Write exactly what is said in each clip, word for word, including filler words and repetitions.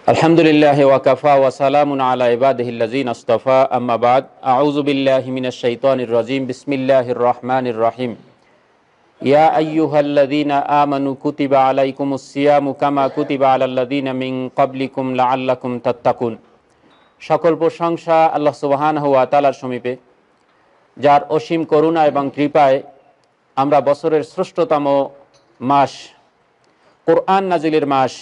আলহামদুলিল্লাহ ওয়াকাফা ওয়া সালামুন আলা ইবাদিহিল্লাযিনা ইসতাফা আম্মা বাদ আউযু বিল্লাহি মিনাশ শাইতানির রাজীম বিসমিল্লাহির রহমানির রহিম ইয়া আইয়ুহাল্লাযিনা আমানু কুতিবা আলাইকুমুস সিয়ামু কামা কুতিবা আলাল্লাযিনা মিন ক্বাবলিকুম লাআল্লাকুম তাত্তাকুন। সকল প্রশংসা আল্লাহ সুবহানাহু ওয়া তাআলার সমীপে, যার অসীম করুণা এবং কৃপায় আমরা বছরের শ্রেষ্ঠতম মাস কোরআন নাজিলের মাস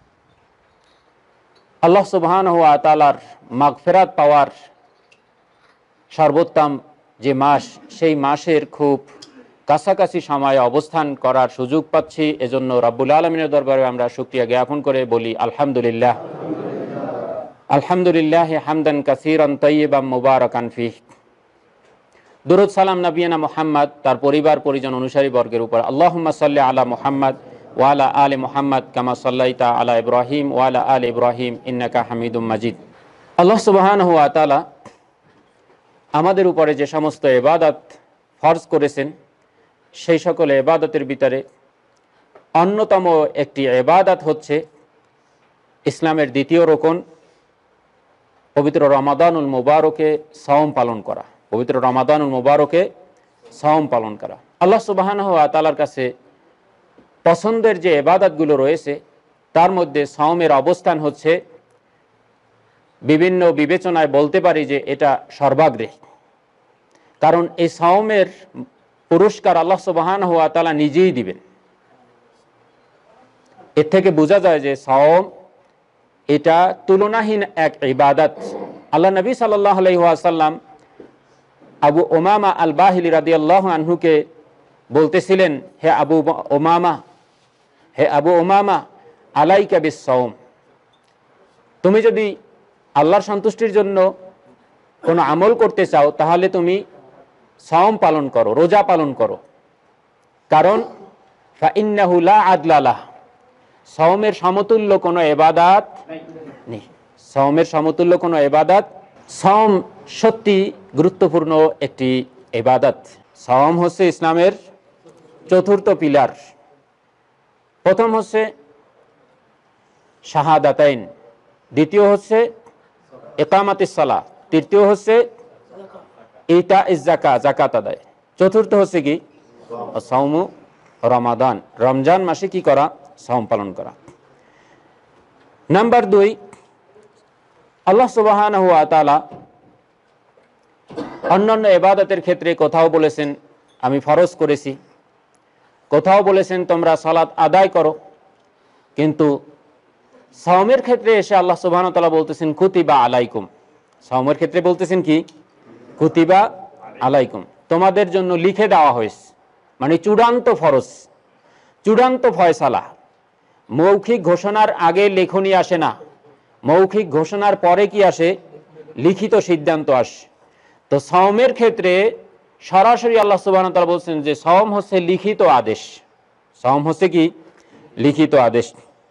আল্লাহ সুবহানাহু ওয়া তাআলার মাগফিরাত পাওয়ার সর্বোত্তম যে মাস, সেই মাসের খুব কাছাকাছি সময়ে অবস্থান করার সুযোগ পাচ্ছি। এজন্য রাব্বুল আলামিনের দরবারে আমরা শুকরিয়া জ্ঞাপন করে বলি আলহামদুলিল্লাহ। আলহামদুলিল্লাহ হামদান কাসীরান তাইয়্যিবান মুবারাকান ফীহ। দুরূদ সালাম নবিয়ানা মুহাম্মদ, তার পরিবার পরিজন অনুসারী বর্গের উপর। আল্লাহুম্মা সাল্লি আলা মুহাম্মদ ওয়া আলা আলি মুহাম্মদ কামা সাল্লাইতা আলা ইব্রাহিম ওয়া আলা আলি ইব্রাহিম ইন্নাকা হামিদুম মাজিদ। আল্লাহ সুবহানাহু ওয়া তাআলা আমাদের উপরে যে সমস্ত ইবাদত ফরজ করেছেন, সেই সকল ইবাদতের ভিতরে অন্যতম একটি ইবাদত হচ্ছে ইসলামের দ্বিতীয় রকন, পবিত্র রমাদানুল মুবারকে সাওম পালন করা। পবিত্র রমাদানুল মুবারকে সাওম পালন করা আল্লাহ সুবহানাহু ওয়া তাআলার কাছে পছন্দের যে ইবাদতগুলো রয়েছে, তার মধ্যে সাওমের অবস্থান হচ্ছে বিভিন্ন বিবেচনায় বলতে পারি যে এটা সর্বাগ্রে। কারণ এই সাওমের পুরস্কার আল্লাহ সুবহানাহু ওয়া তাআলা নিজেই দিবেন। এর থেকে বোঝা যায় যে সাওম এটা তুলনাহীন এক ইবাদত। আল্লাহ নবী সাল্লাল্লাহু আলাইহি ওয়াসাল্লাম আবু উমামা আল বাহিলি রাদিয়াল্লাহু আনহুকে বলতেছিলেন, হে আবু উমামা হে আবু উমামা আলাইকা বিস-সাওম, তুমি যদি আল্লাহর সন্তুষ্টির জন্য কোনো আমল করতে চাও, তাহলে তুমি সাওম পালন করো, রোজা পালন করো। কারণ ফাইন্নাহু লা আদলা লাহ, সাওমের সমতুল্য কোনো ইবাদত নেই। সাওমের সমতুল্য কোনো ইবাদত। সাওম সত্যি গুরুত্বপূর্ণ একটি ইবাদত। সাওম হচ্ছে ইসলামের চতুর্থ পিলার। প্রথম হচ্ছে শাহাদাতাইন, দ্বিতীয় হচ্ছে ইকামাতিস সালাহ, তৃতীয় হচ্ছে ইতাইজ যাকাত, যাকাত আদায়, চতুর্থ হচ্ছে কি সাওমু রমাদান, রমজান মাসে কি করা, সাওম পালন করা। নাম্বার দুই, আল্লাহ সুবহানাহু ওয়া তাআলা অন্যান্য ইবাদতের ক্ষেত্রে কোথাও বলেছেন আমি ফরজ করেছি, কোথাও বলেছেন তোমরা সালাত আদায় করো, কিন্তু সাওমের ক্ষেত্রে এসে আল্লাহ সুবহানাহু ওয়া তাআলা বলতেছেন কুতিবা আলাইকুম। সাওমের ক্ষেত্রে বলতেছেন কি কুতিবা আলাইকুম, তোমাদের জন্য লিখে দেওয়া হয়েছে, মানে চূড়ান্ত ফরজ, চূড়ান্ত ফয়সালা। মৌখিক ঘোষণার আগে লেখনী আসে না, মৌখিক ঘোষণার পরে কি আসে, লিখিত সিদ্ধান্ত আসে। তো সাওমের ক্ষেত্রে সরাসরি আল্লাহ সুবহানাহু ওয়া তাআলা বলছেন যে সাওম হচ্ছে লিখিত আদেশ। সাওম হচ্ছে কি লিখিত আদেশ।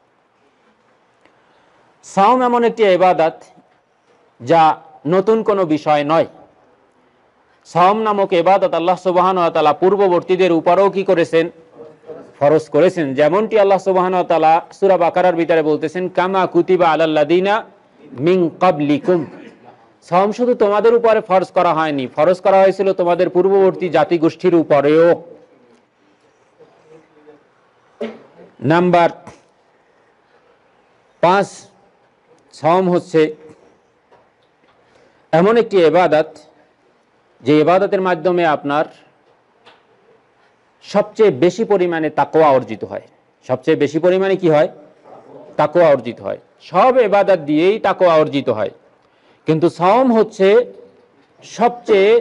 সাওম এমন একটি ইবাদত যা নতুন কোনো বিষয় নয়। সাওম নামক ইবাদত আল্লাহ সুবহানাহু ওয়া তাআলা পূর্ববর্তীদের উপরেও কি করেছেন, ফরজ করেছেন। যেমনটি আল্লাহ সুবহানাহু ওয়া তাআলা সূরা বাকারার ভিতরে বলতেছেন কামা কুতিবা আলাল্লাযিনা মিন ক্বাবলিকুম। সাওম শুধু তোমাদের উপরে ফরজ করা হয়নি, ফরজ করা হয়েছিল তোমাদের পূর্ববর্তী জাতিগোষ্ঠীর উপরেও। নাম্বার পাঁচ, সাওম হচ্ছে এমন একটি ইবাদত যে ইবাদতের মাধ্যমে আপনার সবচেয়ে বেশি পরিমাণে তাকওয়া অর্জিত হয়। সবচেয়ে বেশি পরিমাণে কি হয়, তাকওয়া অর্জিত হয়। সব ইবাদত দিয়েই তাকওয়া অর্জিত হয়, কিন্তু সাওম হচ্ছে সবচেয়ে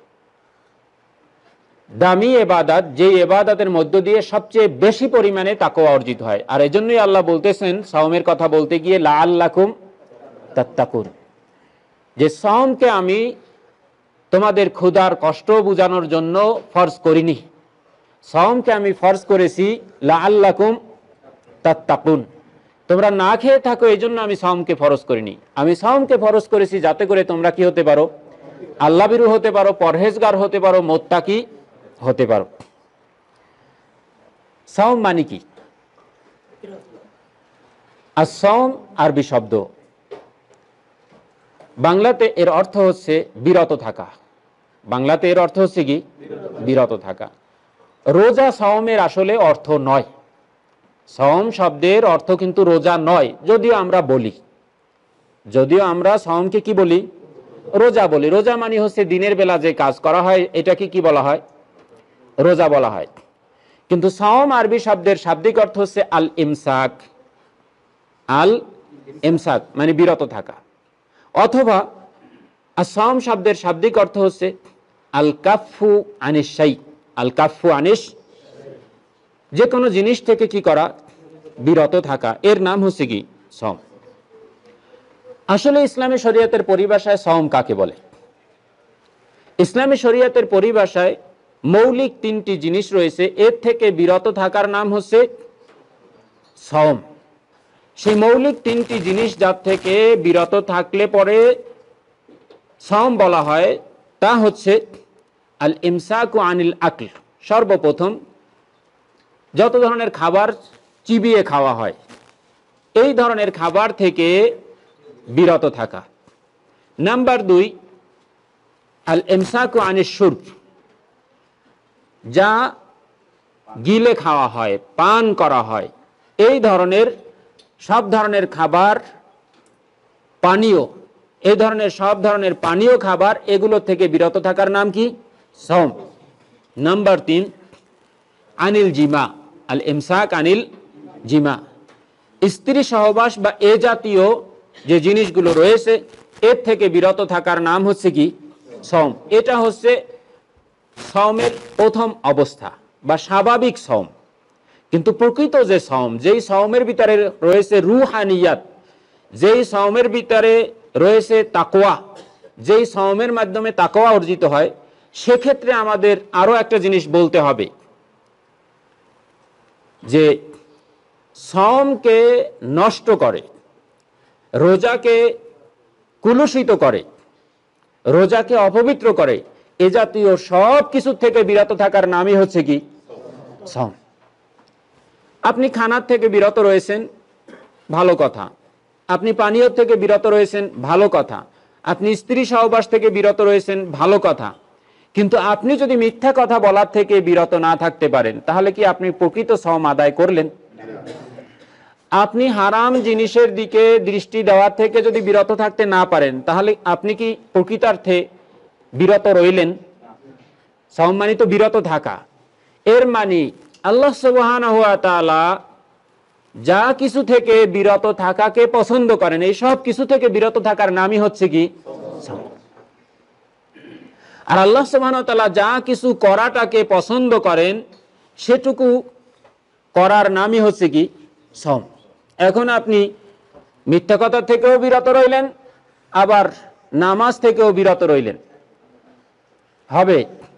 দামি ইবাদত, যে ইবাদতের মধ্য দিয়ে সবচেয়ে বেশি পরিমাণে তাকওয়া অর্জিত হয়। আর এজন্যই আল্লাহ বলতেছেন সাওমের কথা বলতে গিয়ে লাআল্লাকুম তাত্তাকুন, যে সাওমকে আমি তোমাদের ক্ষুধার কষ্ট বুঝানোর জন্য ফরজ করিনি, সাওমকে আমি ফরজ করেছি লাআল্লাকুম তাত্তাকুন, তোমরা না খেয়ে থাকো, এই জন্য আমি সাওমকে ফরজ করিনি। আমি সাওমকে ফরজ করেছি যাতে করে তোমরা কি হতে পারো, আল্লাহভীরু হতে পারো, পরহেজগার হতে পারো, মুত্তাকি হতে পারো। সাওম মানে কি? আস-সাওম আরবি শব্দ, বাংলাতে এর অর্থ হচ্ছে বিরত থাকা। বাংলাতে এর অর্থ হচ্ছে কি? বিরত থাকা। রোজা সাওমের আসলে অর্থ নয়। সাওম শব্দের অর্থ কিন্তু রোজা নয়, যদিও আমরা বলি, যদিও আমরা সাওমকে কি বলি? রোজা বলি। রোজা মানে হচ্ছে দিনের বেলা যে কাজ করা হয় এটাকে কি বলা হয়? রোজা বলা হয়। কিন্তু সাওম আরবি শব্দের শাব্দিক অর্থ হচ্ছে আল ইমসাক। আল ইমসাক মানে বিরত থাকা, অথবা আস-সাওম শব্দের শাব্দিক অর্থ হচ্ছে আল কাফফু আনিশ শাই। আল কাফফু আনিশ, যে কোনো জিনিস থেকে কি করা? বিরত থাকা। এর নাম হচ্ছে কি? সাওম। আসলে ইসলামী শরীয়তের পরিভাষায় সাওম কাকে বলে? ইসলামী শরীয়তের পরিভাষায় মৌলিক তিনটি জিনিস রয়েছে, এর থেকে বিরত থাকার নাম হচ্ছে সাওম। সেই মৌলিক তিনটি জিনিস যার থেকে বিরত থাকলে পরে সাওম বলা হয়, তা হচ্ছে আল ইমসাকু আনিল আকল। সর্বপ্রথম যত ধরনের খাবার চিবিয়ে খাওয়া হয় এই ধরনের খাবার থেকে বিরত থাকা। নাম্বার দুই, আল ইমসাকু আনিশ শুরব, যা গিলে খাওয়া হয়, পান করা হয়, এই ধরনের সব ধরনের খাবার, পানীয়, এই ধরনের সব ধরনের পানীয় খাবার, এগুলো থেকে বিরত থাকার নাম কি? সাওম। নাম্বার তিন, আনিল জিমা, আল ইমসাক আনিল জিমা, স্ত্রী সহবাস বা এ জাতীয় যে জিনিসগুলো রয়েছে এর থেকে বিরত থাকার নাম হচ্ছে কি? সাওম। এটা হচ্ছে সাওমের প্রথম অবস্থা বা স্বাভাবিক সাওম। কিন্তু প্রকৃত যে সাওম, যেই সাওমের ভিতরে রয়েছে রুহানিয়াত, যেই সাওমের ভিতরে রয়েছে তাকওয়া, যেই সাওমের মাধ্যমে তাকওয়া অর্জিত হয়, সেক্ষেত্রে আমাদের আরো একটা জিনিস বলতে হবে যে সাওমকে নষ্ট করে, রোজাকে কুলুষিত করে, রোজাকে অপবিত্র করে, এ জাতীয় সব কিছু থেকে বিরত থাকার নামই হচ্ছে কি? সাওম। আপনি খানার থেকে বিরত রয়েছেন, ভালো কথা। আপনি পানীয় থেকে বিরত রয়েছেন, ভালো কথা। আপনি স্ত্রী সহবাস থেকে বিরত রয়েছেন, ভালো কথা। কিন্তু আপনি যদি মিথ্যা কথা বলার থেকে বিরত না থাকতে পারেন, তাহলে কি আপনি প্রকৃত সাওম আদায় করলেন? আপনি হারাম জিনিসের দিকে দৃষ্টি দেওয়ার থেকে যদি বিরত থাকতে না পারেন, তাহলে আপনি কি প্রকৃতার্থে বিরত রইলেন? সাওম মানে তো বিরত থাকা। এর মানে আল্লাহ সুবহানাহু ওয়া তাআলা যা কিছু থেকে বিরত থাকাকে পছন্দ করেন, এই সব কিছু থেকে বিরত থাকার নামই হচ্ছে কি? সাওম। আর আল্লাহ সুবহানাহু ওয়া তাআলা যা কিছু করাটাকে পছন্দ করেন সেটুকু করার নামই হচ্ছে কি? সাওম। এখন আপনি মিথ্যা কথা থেকেও বিরত রইলেন, আবার নামাজ থেকেও বিরত রইলেন, হবে?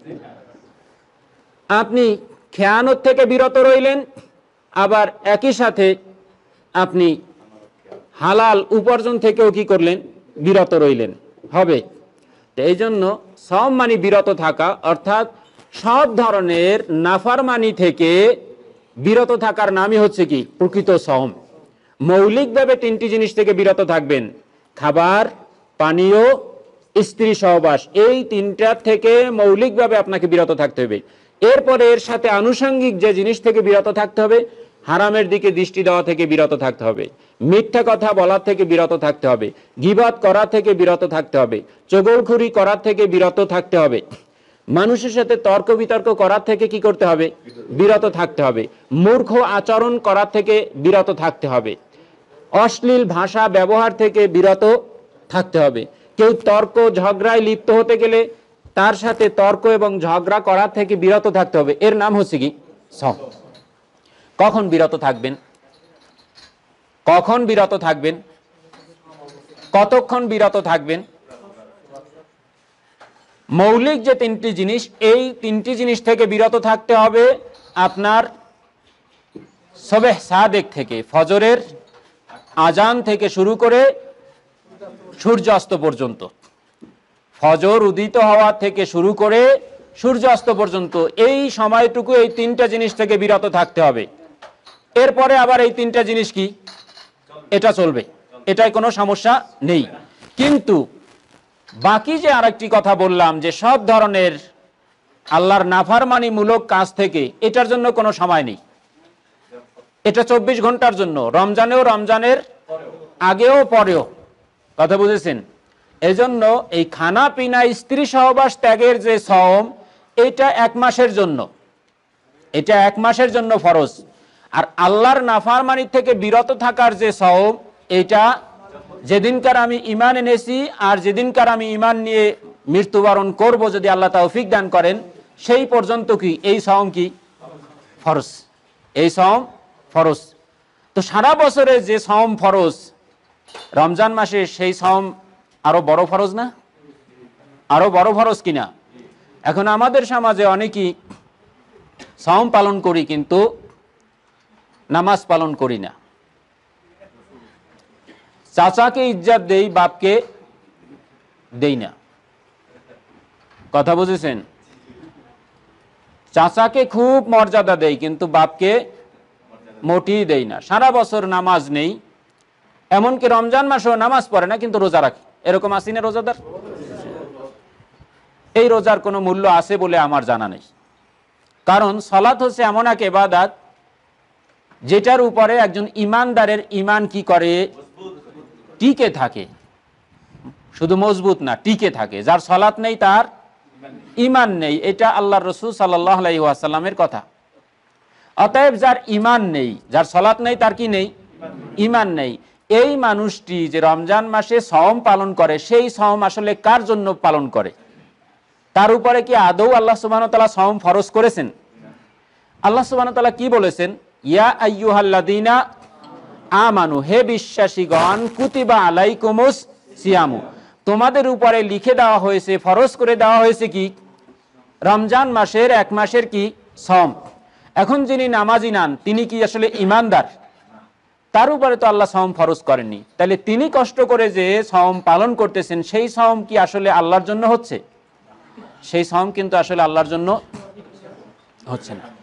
আপনি খেয়ানত থেকে বিরত রইলেন, আবার একই সাথে আপনি হালাল উপার্জন থেকেও কি করলেন? বিরত রইলেন, হবে? এই জন্য সাওম মানে বিরত থাকা, অর্থাৎ সব ধরনের নাফরমানি থেকে বিরত থাকার নামই হচ্ছে কি? প্রকৃত সাওম। মৌলিকভাবে তিনটি জিনিস থেকে বিরত থাকবেন, খাবার, পানীয়, স্ত্রী সহবাস, এই তিনটার থেকে মৌলিকভাবে আপনাকে বিরত থাকতে হবে। এরপরে এর সাথে আনুষঙ্গিক যে জিনিস থেকে বিরত থাকতে হবে, হারামের দিকে দৃষ্টি দেওয়া থেকে বিরত থাকতে হবে, মিথ্যা কথা বলার থেকে বিরত থাকতে হবে, গীবত করা থেকে বিরত থাকতে হবে, চগলখুরি করার থেকে বিরত থাকতে হবে, মানুষের সাথে তর্ক বিতর্ক করার থেকে কি করতে হবে? বিরত থাকতে হবে, মূর্খ আচরণ করার থেকে বিরত থাকতে হবে, অশ্লীল ভাষা ব্যবহার থেকে বিরত থাকতে হবে। কেউ তর্ক ঝগড়ায় লিপ্ত হতে গেলে তার সাথে তর্ক এবং ঝগড়া করার থেকে বিরত থাকতে হবে। এর নাম হচ্ছে কি? সাওম। কখন বিরত থাকবেন? কখন বিরত থাকবেন? কতক্ষণ বিরত থাকবেন? মৌলিক যে তিনটি জিনিস, এই তিনটি জিনিস থেকে বিরত থাকতে হবে আপনার সবেহ সাদেক থেকে, ফজরের আজান থেকে শুরু করে সূর্যাস্ত পর্যন্ত। ফজর উদিত হওয়া থেকে শুরু করে সূর্যাস্ত পর্যন্ত এই সময়টুকু এই তিনটা জিনিস থেকে বিরত থাকতে হবে। এরপরে আবার এই তিনটা জিনিস কি? এটা চলবে, এটাই কোনো সমস্যা নেই। কিন্তু বাকি যে আরেকটি কথা বললাম যে সব ধরনের আল্লাহর নাফরমানিমূলক কাজ থেকে এটার জন্য কোনো সময় নেই, এটা চব্বিশ ঘন্টার জন্য, রমজানেও রমজানের আগেও পরেও, কথা বুঝেছেন? এই জন্য এই খানা পিনা স্ত্রী সহবাস ত্যাগের যে সওম, এটা এক মাসের জন্য, এটা এক মাসের জন্য ফরজ। আর আল্লাহর নাফরমানি থেকে বিরত থাকার যে সওম, এটা যেদিনকার আমি ঈমান এনেছি আর যেদিনকার আমি ঈমান নিয়ে মৃত্যুবরণ করব, যদি আল্লাহ তৌফিক দান করেন, সেই পর্যন্ত কি এই সওম কি ফরজ, এই সওম ফরজ। তো সারা বছরে যে সওম ফরজ, রমজান মাসে সেই সওম আরো বড় ফরজ না? আরো বড় ফরজ কিনা? এখন আমাদের সমাজে অনেকেই সওম পালন করি কিন্তু নামাজ পালন করি না। চাচাকে ইজ্জত দেই, বাপকে দেই না, কথা বুঝেছেন? চাচাকে খুব মর্যাদা দেই কিন্তু বাপকে মোটেই দেই না। সারা বছর নামাজ নেই, এমনকি রমজান মাসেও নামাজ পড়ে না কিন্তু রোজা রাখি। এরকম আসি না রোজাদার? এই রোজার কোনো মূল্য আছে বলে আমার জানা নেই। কারণ সালাত হচ্ছে এমন এক ইবাদত যেটার উপরে একজন ইমানদারের ইমান কি করে, টিকে থাকে। শুধু মজবুত না, টিকে থাকে। যার সালাত নেই তার ইমান নেই, এটা আল্লাহর রাসূল সাল্লাল্লাহু আলাইহি ওয়াসাল্লামের কথা। অতএব যার ইমান নেই, যার সালাত নেই, তার কি নেই? ইমান নেই। এই মানুষটি যে রমজান মাসে সওম পালন করে, সেই সওম আসলে কার জন্য পালন করে? তার উপরে কি আদৌ আল্লাহ সুবহানাহু ওয়া তাআলা সওম ফরজ করেছেন? আল্লাহ সুবহানাহু ওয়া তাআলা কি বলেছেন? ইয়া আইয়ুহাল্লাযীনা আমানু, হে বিশ্বাসীগণ, কুতিবা আলাইকুমুস সিয়ামু, তোমাদের উপরে লিখে দেওয়া হয়েছে, ফরজ করে দেওয়া হয়েছে কি? রমজান মাসের এক মাসের কি সওম। এখন যিনি নামাজি নান, তিনি কি আসলে ইমানদার? তার উপরে তো আল্লাহ সওম ফরজ করেননি। তাহলে তিনি কষ্ট করে যে সওম পালন করতেছেন, সেই সওম কি আসলে আল্লাহর জন্য হচ্ছে? সেই সওম কিন্তু আসলে আল্লাহর জন্য হচ্ছে না।